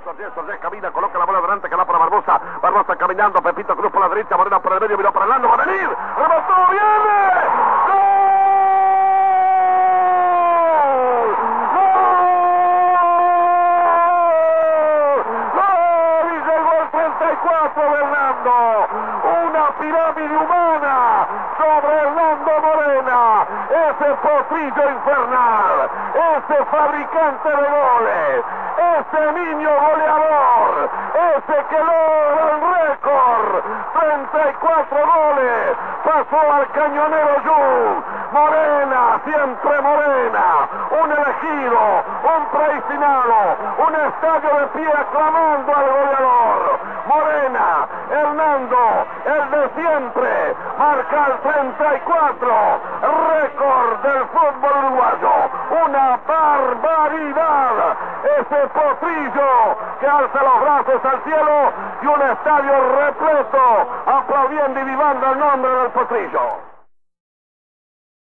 Sorge camina, coloca la bola delante, que va para Barbosa. Barbosa caminando, Pepito Cruz por la derecha, Morena por el medio, miró para Hernando, va a venir. ¡Remató, viene! Hernando, una pirámide humana sobre Hernando Morena, ese potrillo infernal, ese fabricante de goles, ese niño goleador, ese que logra el récord, 34 goles, pasó al cañonero Jung. Morena, siempre Morena, un elegido, un predestinado, un estadio de pie aclamando al goleador. Morena, Hernando, el de siempre, marca el 34, récord del fútbol uruguayo, una barbaridad, ese potrillo que alza los brazos al cielo y un estadio repleto aplaudiendo y vivando el nombre del potrillo.